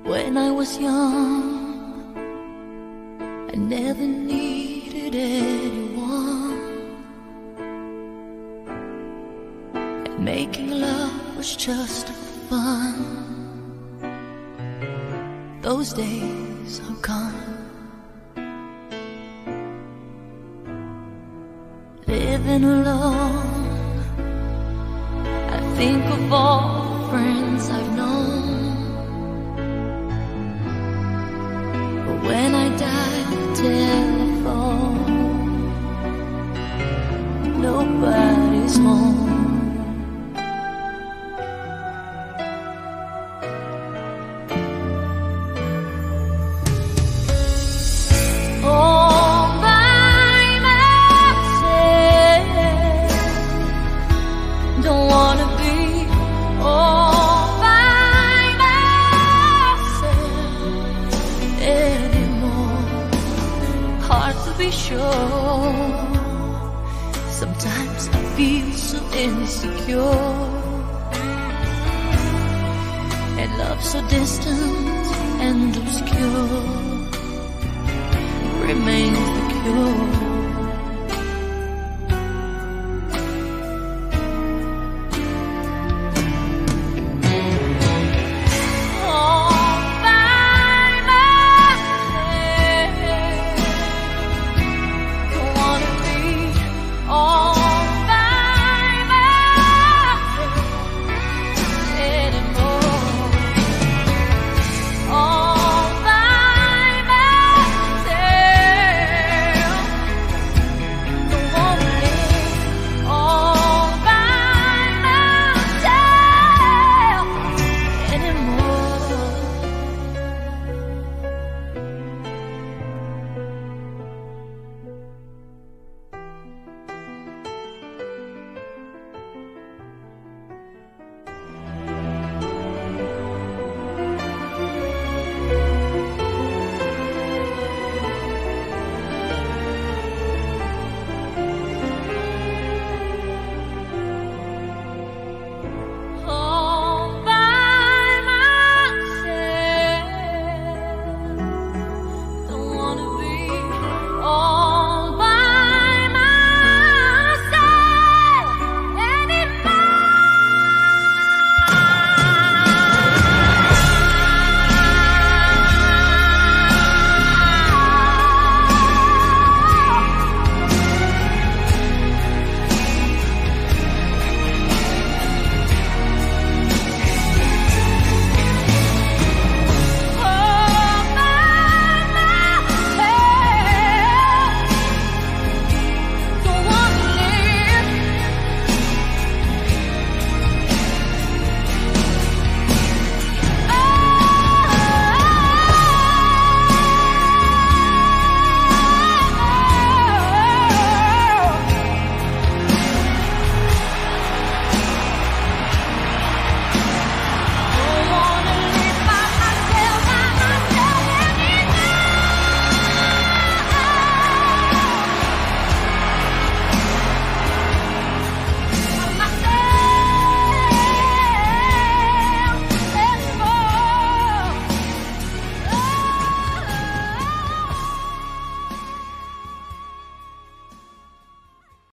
When I was young, I never needed anyone, and making love was just fun. Those days are gone. Living alone, I think of all the friends I've known. But when I dial the telephone, nobody's home. Be sure. Sometimes I feel so insecure, and love so distant and obscure remains the cure.